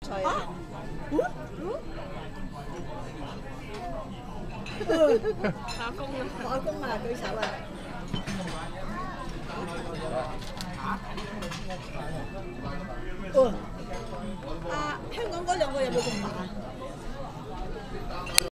菜啊！ 打工啊！ 打工啊！舉手啊！香港嗰兩個有冇咁煩？